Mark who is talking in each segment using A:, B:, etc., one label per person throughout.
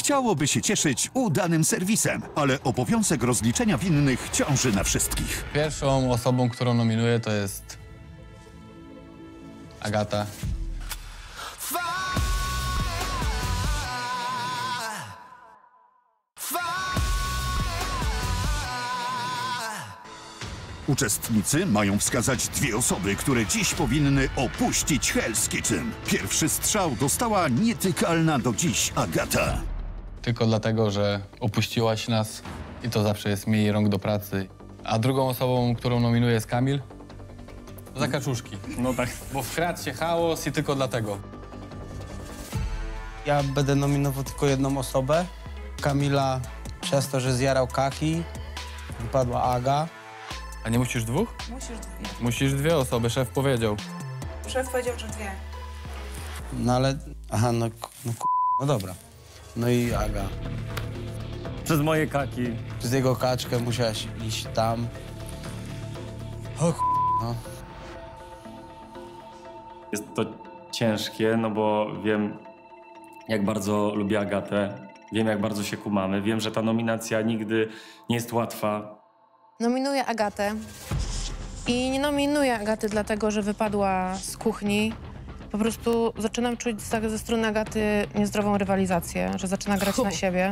A: Chciałoby się cieszyć udanym serwisem, ale obowiązek rozliczenia winnych ciąży na wszystkich.
B: Pierwszą osobą, którą nominuję, to jest Agata.
A: Uczestnicy mają wskazać 2 osoby, które dziś powinny opuścić Hell's Kitchen. Pierwszy strzał dostała nietykalna do dziś Agata.
B: Tylko dlatego, że opuściłaś nas i to zawsze jest mniej rąk do pracy. A drugą osobą, którą nominuję, jest Kamil. Za kaczuszki.
C: No tak.
B: Bo wkradł się chaos i tylko dlatego.
D: Ja będę nominował tylko jedną osobę. Kamila przez to, że zjarał kaki. Wypadła Aga.
B: A nie musisz 2?
E: Musisz 2.
B: Musisz 2 osoby, szef powiedział.
E: Szef powiedział, że 2.
D: No ale... Aha, no dobra. No i Aga.
C: Przez moje kaki.
D: Przez jego kaczkę musiałaś iść tam. O no.
C: Jest to ciężkie, no bo wiem, jak bardzo lubię Agatę. Wiem, jak bardzo się kumamy. Wiem, że ta nominacja nigdy nie jest łatwa.
F: Nominuję Agatę. I nie nominuję Agaty dlatego, że wypadła z kuchni. Po prostu zaczynam czuć ze strony Agaty niezdrową rywalizację, że zaczyna grać na siebie.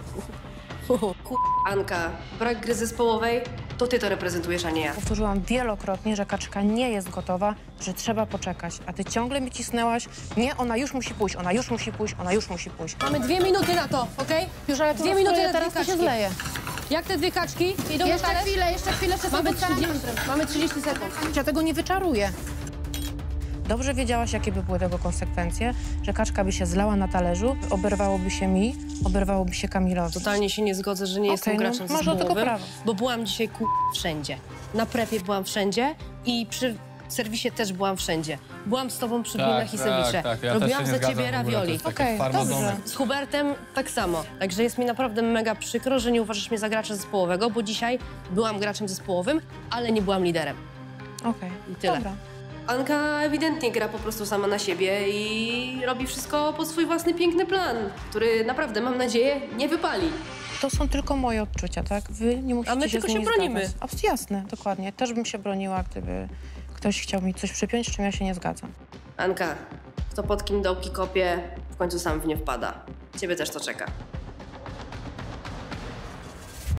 G: Anka, brak gry zespołowej, to ty to reprezentujesz, a nie ja.
F: Powtórzyłam wielokrotnie, że kaczka nie jest gotowa, że trzeba poczekać. A ty ciągle mi cisnęłaś, nie, ona już musi pójść, ona już musi pójść, ona już musi pójść.
H: Mamy 2 minuty na to, okej?
F: Już ale
H: 2 minuty na
F: teraz to się zleje.
H: Jak te 2 kaczki idą na talerz?
F: Jeszcze chwilę,
H: Mamy 30 sekund.
F: Ja tego nie wyczaruję. Dobrze wiedziałaś, jakie by były tego konsekwencje, że kaczka by się zlała na talerzu, oberwałoby się mi, oberwałoby się Kamilowi.
G: Totalnie się nie zgodzę, że nie jestem graczem
F: masz do tego
G: zespołowym,
F: prawo.
G: bo byłam dzisiaj wszędzie. Na prepie byłam wszędzie i przy serwisie też byłam wszędzie. Byłam z tobą przy winach i serwisie.
B: Tak. Ja
G: Robiłam
B: też się
G: za
B: nie
G: ciebie
B: zgadzam w ogóle, to
G: ravioli.
B: jest takie
F: Okej,
B: farmazony.
F: dobrze.
G: Z Hubertem tak samo. Także jest mi naprawdę mega przykro, że nie uważasz mnie za gracza zespołowego, bo dzisiaj byłam graczem zespołowym, ale nie byłam liderem.
F: Okej,
G: I tyle.
F: dobra.
G: Anka ewidentnie gra po prostu sama na siebie i robi wszystko pod swój własny piękny plan, który naprawdę, mam nadzieję, nie wypali.
F: To są tylko moje odczucia, tak? Wy nie musicie
G: A my
F: się
G: tylko
F: z nimi
G: się bronimy.
F: zgadzać. Jasne, dokładnie. Też bym się broniła, gdyby ktoś chciał mi coś przypiąć, z czym ja się nie zgadzam.
G: Anka, kto pod kim dołki kopie, w końcu sam w nie wpada. Ciebie też to czeka.